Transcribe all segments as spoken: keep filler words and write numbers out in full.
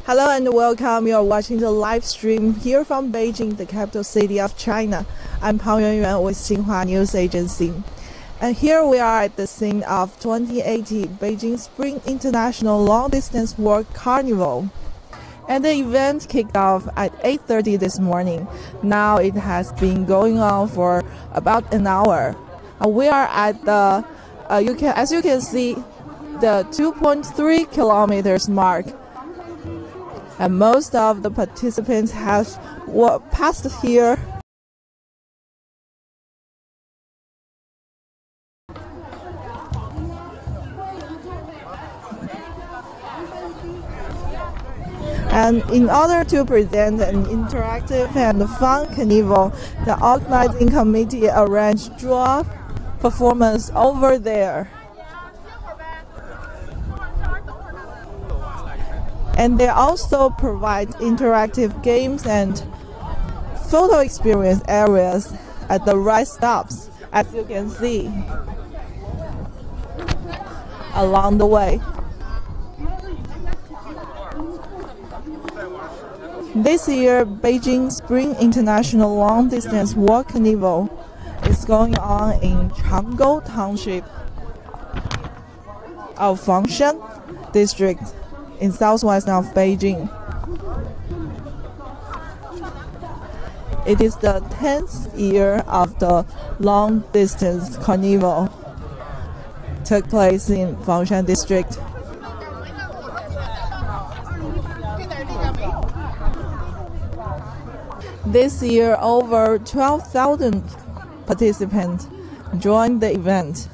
Hello and welcome. You are watching the live stream here from Beijing, the capital city of China. I'm Pang Yuanyuan with Xinhua News Agency. And here we are at the scene of twenty eighty Beijing Spring International Long Distance Walk Carnival. And the event kicked off at eight thirty this morning. Now it has been going on for about an hour. Uh, we are at the, uh, you can, as you can see, the two point three kilometers mark. And most of the participants have walked past here. And in order to present an interactive and fun carnival, the organizing committee arranged draw performance over there. And they also provide interactive games and photo experience areas at the right stops, as you can see along the way. This year, Beijing Spring International Long Distance Walk Carnival is going on in Changgou Township of Fangshan District in southwest of Beijing. It is the tenth year of the long distance carnival. Took place in Fangshan District. This year, over twelve thousand participants joined the event.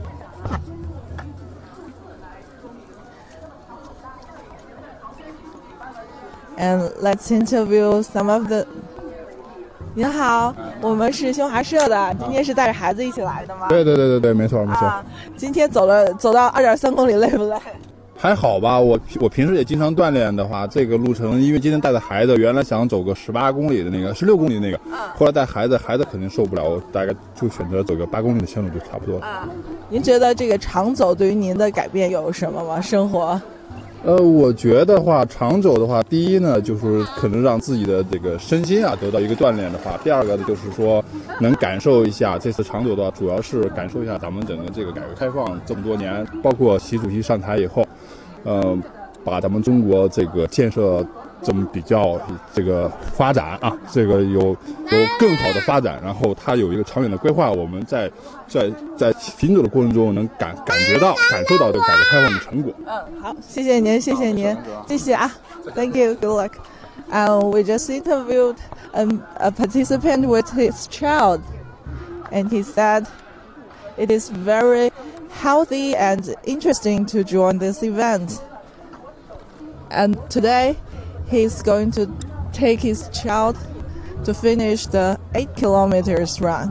And let's interview some of the. 您好，我们是新华社的，今天是带着孩子一起来的吗？ 对对对对对，没错没错。 啊，今天走了走到二点三公里，累不累？ 还好吧，我我平时也经常锻炼的话，这个路程，因为今天带着孩子，原来想走个十八公里的那个，十六公里的那个，嗯、后来带孩子，孩子肯定受不了，我大概就选择走个八公里的线路就差不多了。啊， 您觉得这个长走对于您的改变有什么吗？生活？ 呃，我觉得话，长走的话，第一呢，就是可能让自己的这个身心啊得到一个锻炼的话；第二个呢，就是说能感受一下这次长走的话，主要是感受一下咱们整个这个改革开放这么多年，包括习主席上台以后，呃，把咱们中国这个建设这么比较这个发展啊，这个有有更好的发展，然后它有一个长远的规划，我们在在在行走的过程中能感感觉到、感受到这个改革开放的成果。 嗯，好，谢谢您，谢谢您，谢谢啊 ，Thank you, good luck. And we just interviewed um, a participant with his child, and he said it is very healthy and interesting to join this event. And today, he's going to take his child to finish the eight kilometers run.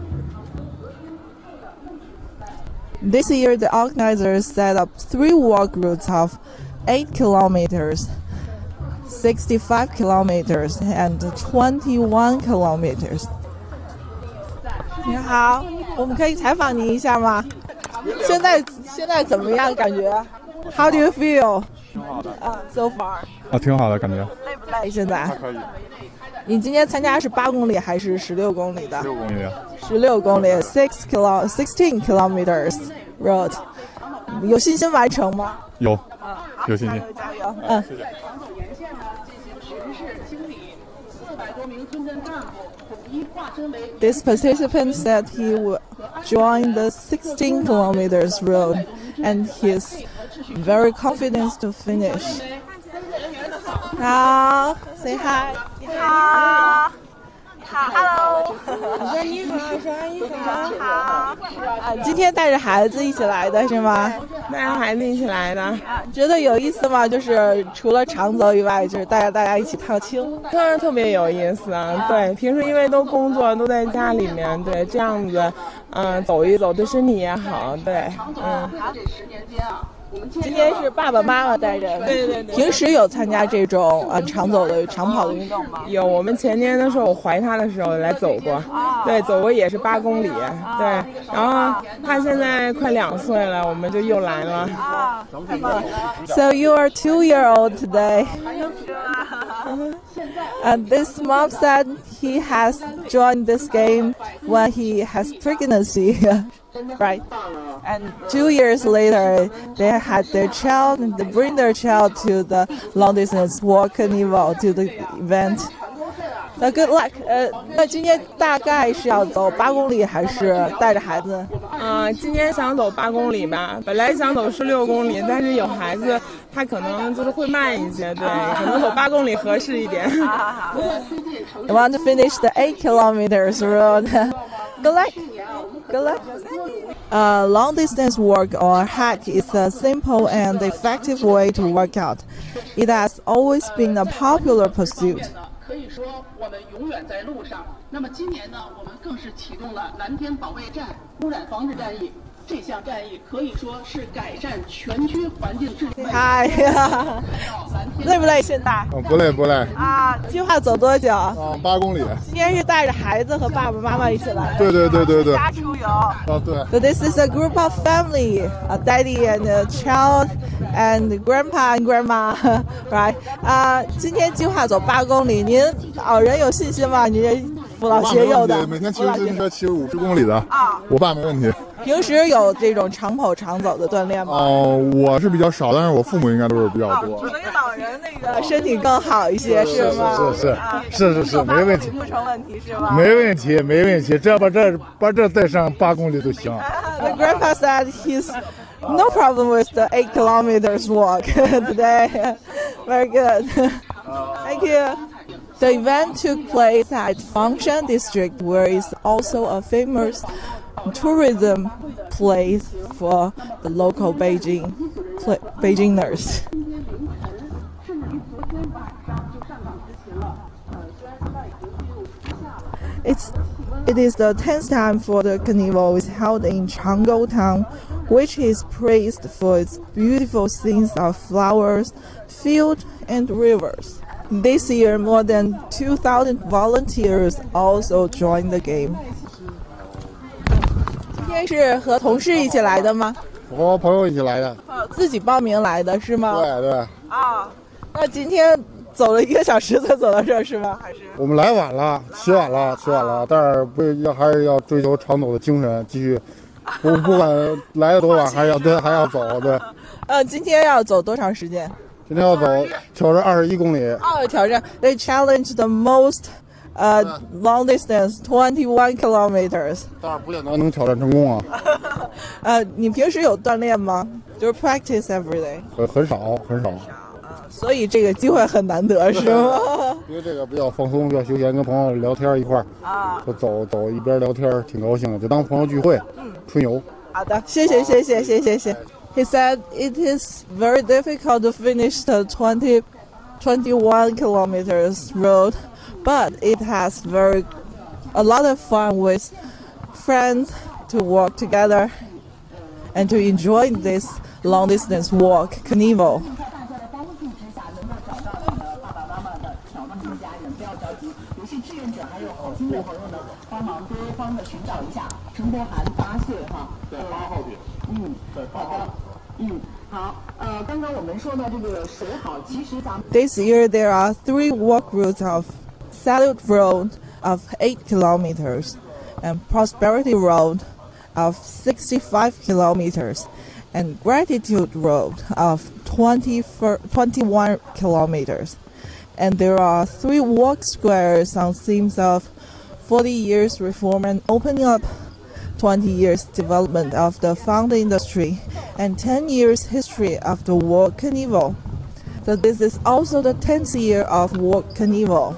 This year, the organizers set up three walk routes of eight kilometers, sixty-five kilometers, and twenty-one kilometers. 你好，我们可以采访您一下吗？现在现在怎么样？感觉 ？How do you feel? 挺好的啊 ，so far 啊，挺好的感觉。 累不累？现在还可以。 你今天参加是八公里还是十六公里的？ 六公里。 十六公里 ，six kilo sixteen kilometers road。有信心完成吗？ 有，啊、有信心。 加油，加油！嗯。This participant said he would join the sixteen kilometers road, and he's very confident to finish. 好 ，say hi. 你好，你好 ，hello. 我说你好，说你好， 好。啊，今天带着孩子一起来的是吗？ 带着孩子一起来的。 啊，觉得有意思吗？就是除了长走以外，就是带着大家一起踏青。 当然特别有意思啊！对，平时因为都工作都在家里面，对，这样子，嗯、呃，走一走对身体也好，对，嗯。 好。 今天是爸爸妈妈带着， 对对对。 平时有参加这种呃长走的长跑的运动吗？ 有，我们前年的时候我怀他的时候来走过，对，走过也是八公里，对。然后他现在快两岁了，我们就又来了。 So you are two year old today. And this mom said he has joined this game when he has pregnancy. Right, and two years later, they had their child, and they bring their child to the long distance walk carnival to the event. So good luck. 呃，那今天大概是要走八公里，还是带着孩子？ 啊、呃，今天想走八公里吧，本来想走十六公里，但是有孩子，他可能就是会慢一些，对，可能走八公里合适一点。 I want to finish the eight kilometers road. Good luck. Good luck. Uh, long distance walk or hike is a simple and effective way to work out. It has always been a popular pursuit. 可以说我们永远在路上。那么今年呢，我们更是启动了蓝天保卫战、污染防治战役。这项战役可以说是改善全区环境质量。 嗨呀，累不累？现在？ 哦，不累不累。 啊，计划走多久？ 啊，八公里。 今天是带着孩子和爸爸妈妈一起来。 对对对对对。 家出游。 啊，对。 So this is a group of family, a daddy and a child, and grandpa and grandma, right? 啊，今天计划走八公里，您老人有信心吗？您这父老携幼的。 每天骑自行车骑五十公里的。啊。我爸没问题。 平时有这种长跑长走的锻炼吗？ 哦，我是比较少，但是我父母应该都是比较多。 所以老人那个身体更好一些，是吗？ 是是是是是，没问题， 不成问题是吧？ 没问题没问题，只要把这把这带上八公里都行。 The grandpa said he's no problem with the eight kilometers walk today. Very good. Thank you. The event took place at Fangshan district, where is also a famous tourism place for the local Beijing Beijingers. It's it is the tenth time for the carnival is held in Changzhou town, which is praised for its beautiful scenes of flowers, fields, and rivers. This year, more than two thousand volunteers also joined the game. 今天是和同事一起来的吗？ 我和朋友一起来的。 哦，自己报名来的是吗？ 对对。 啊，那今天走了一个小时才走到这儿是吗？还是？ 我们来晚了，起晚了，起晚了，但是不要还是要追求长走的精神，继续。不不管来的多晚，还要对还要走对。 呃，今天要走多长时间？ 今天要走挑战二十一公里。 哦，挑战 They challenge the most, uh, long distance, twenty-one kilometers. 当然不见得能挑战成功啊。 呃，你平时有锻炼吗？就是 practice every day。 很很少很少。 所以这个机会很难得，是吗？ 因为这个比较放松，比较休闲，跟朋友聊天一块儿啊，就走走一边聊天，挺高兴的，就当朋友聚会，嗯，春游。 好的，谢谢谢谢谢谢谢。He said it is very difficult to finish the twenty, twenty-one kilometers road, but it has very a lot of fun with friends to walk together and to enjoy this long distance walk carnival. 亲的朋友们帮忙多方的寻找一下陈柏涵八岁哈， 在八号点， 嗯， 在八号点， 嗯，好，呃，刚刚我们说的这个水好，其实咱们 This year there are three walk routes of Salute Road of eight kilometers and Prosperity Road of sixty-five kilometers and Gratitude Road of twenty, twenty-one kilometers. And there are three walk squares on themes of forty years reform and opening up, twenty years development of the found industry, and ten years history of the Walk Carnival. So this is also the tenth year of Walk Carnival.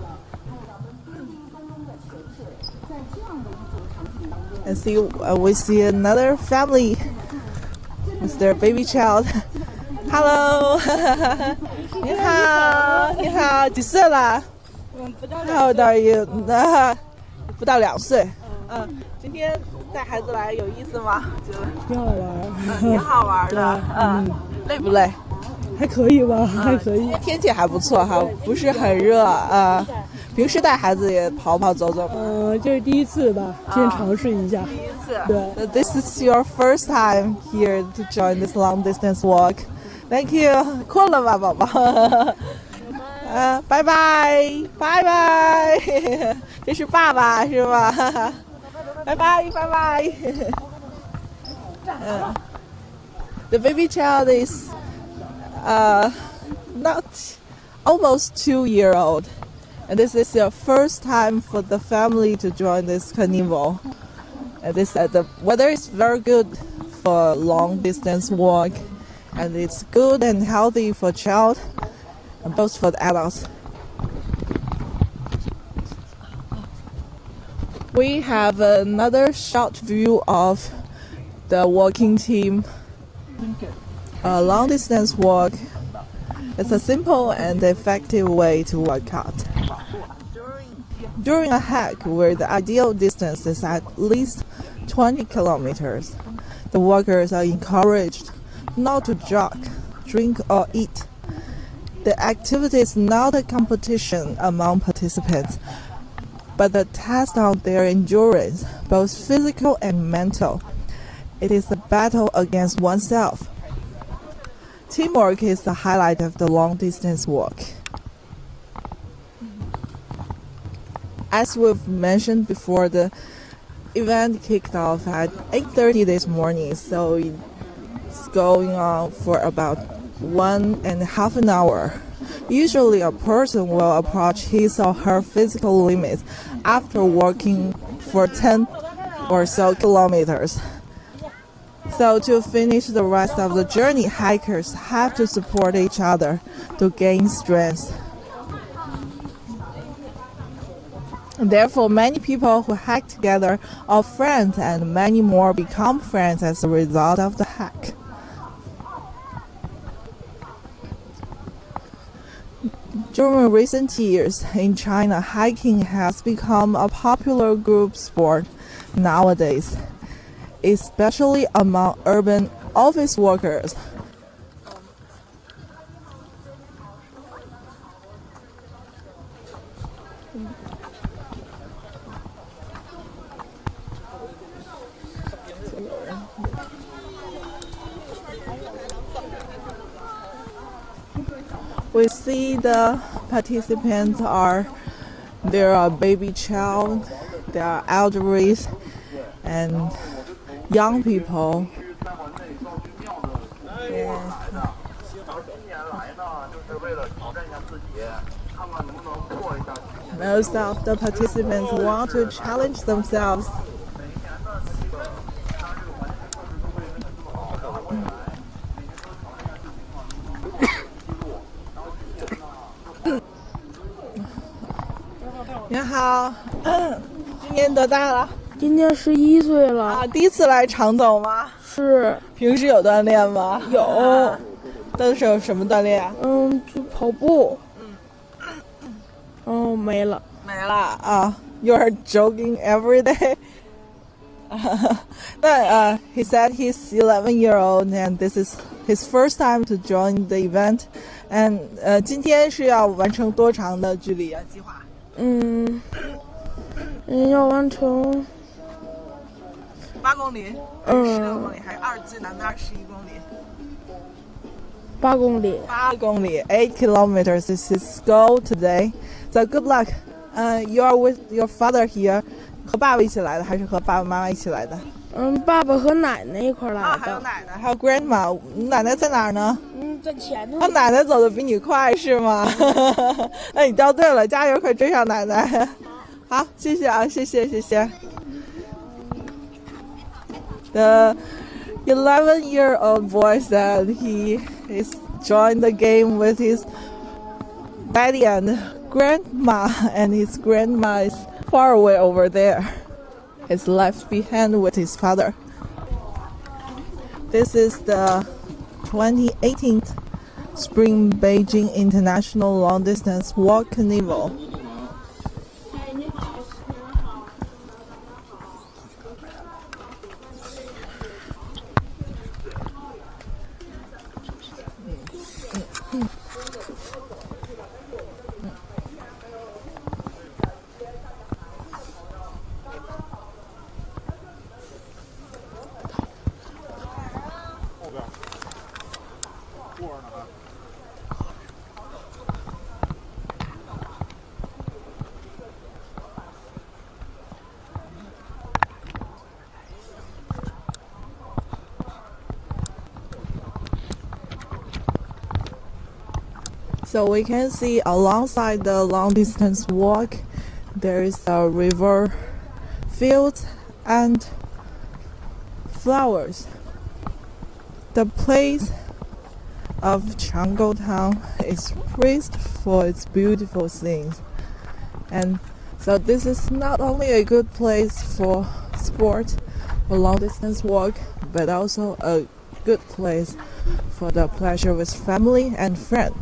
And see, uh, we see another family with their baby child. Hello. 你好，你好，几岁了？ 嗯，不到 How old are you？不到两岁。嗯，今天带孩子来有意思吗？觉得挺好玩， 嗯，挺好玩的。嗯，累不累？ 还可以吧，还可以。 天气还不错哈，不是很热啊。平时带孩子也跑跑走走。 嗯，这是第一次吧，先尝试一下。 第一次。 对。 So this is your first time here to join this long distance walk. Thank you. 困了吧，宝宝？呃，拜拜，拜拜。这是爸爸是吧？拜拜，拜拜。嗯 The baby child is uh, not almost two year old, and this is the first time for the family to join this carnival. And this uh, the weather is very good for long distance walk, and it's good and healthy for child, and both for the adults. We have another short view of the walking team. A long distance walk is a simple and effective way to work out. During, during a hike where the ideal distance is at least twenty kilometers, the walkers are encouraged not to jog, drink or eat. The activity is not a competition among participants, but a test on their endurance, both physical and mental. It is a battle against oneself. Teamwork is the highlight of the long-distance walk. As we've mentioned before, the event kicked off at eight thirty this morning, so it's going on for about one and a half an hour. Usually a person will approach his or her physical limits after walking for ten or so kilometers. So to finish the rest of the journey, hikers have to support each other to gain strength. Therefore, many people who hike together are friends, and many more become friends as a result of the hike. During recent years in China, hiking has become a popular group sport nowadays, especially among urban office workers. We see the participants are, there are baby child, there are elderly, and young people. Yeah. Most of the participants want to challenge themselves. You 你好，今年多大了？ 今年十一岁了。 啊，第一次来长走吗？ 是。 平时有锻炼吗？ 有。 啊、都是有什么锻炼啊？ 嗯，就跑步。嗯。哦，没了。 没了啊 ！You're jogging every day. 那呃、uh, he said he's eleven year old and this is his first time to join the event. And 呃、uh, 今天是要完成多长的距离啊？计划？ 嗯，嗯，要完成八公里，嗯，十六公里，还是二最难的二十一公里？ 八公里。 八公里 ，eight kilometers is his goal today. So good luck. 呃、uh, ，You are with your father here. 和爸爸一起来的，还是和爸爸妈妈一起来的？ 嗯，爸爸和奶奶一块来的。 啊，还有奶奶，还有 grandma。奶奶在哪儿呢？ 嗯，在前头。 啊，奶奶走的比你快是吗？那你掉队了，加油，快追上奶奶！好，谢谢啊，谢谢，谢谢。The eleven-year-old boy said he is joined the game with his daddy and grandma, and his grandma is far away over there. He's left behind with his father. This is the twenty eighteen Spring Beijing International Long Distance Walk Carnival. So we can see alongside the long distance walk, there is a river, fields, and flowers. The place of Changzhou town is praised for its beautiful scenes. And so this is not only a good place for sport, for long distance walk, but also a good place for the pleasure with family and friends.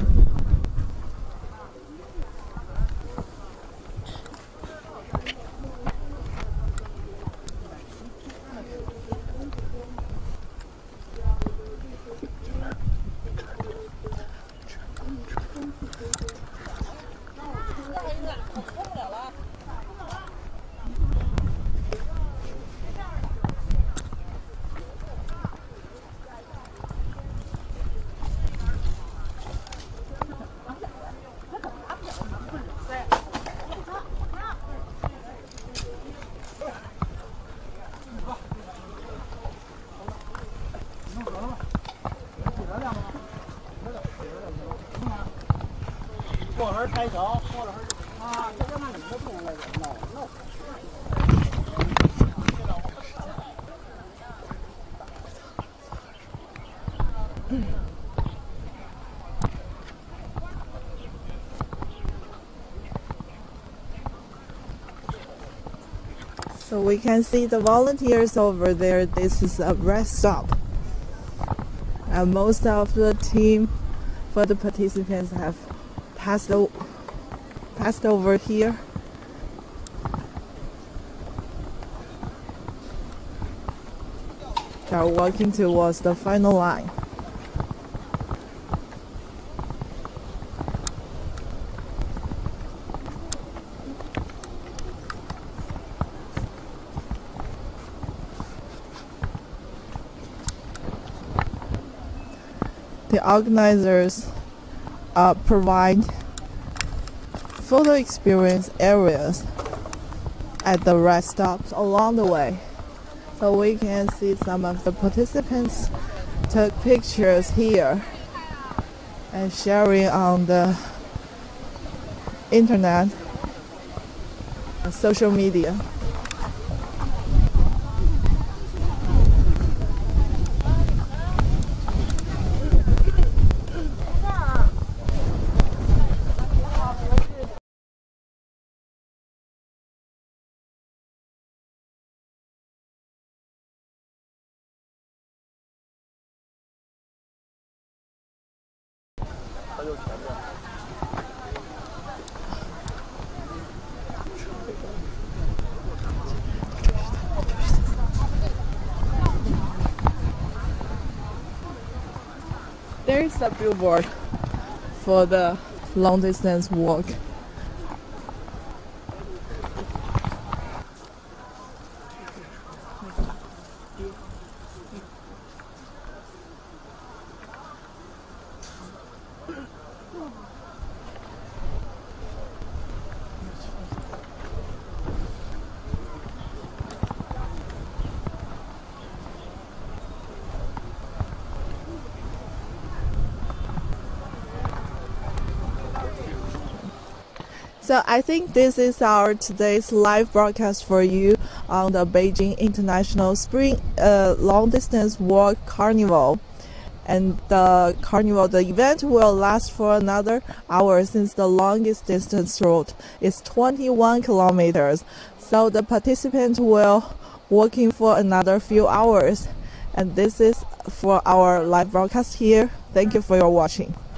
So we can see the volunteers over there. This is a rest stop. And most of the team for the participants have passed, o passed over here. They are walking towards the final line. The organizers uh, provide photo experience areas at the rest stops along the way. So we can see some of the participants took pictures here and sharing on the internet, social media. There is a billboard for the long distance walk. So I think this is our today's live broadcast for you on the Beijing International Spring uh, Long Distance Walk Carnival. And the carnival, the event will last for another hour since the longest distance route is twenty-one kilometers. So the participants will walking for another few hours. And this is for our live broadcast here. Thank you for your watching.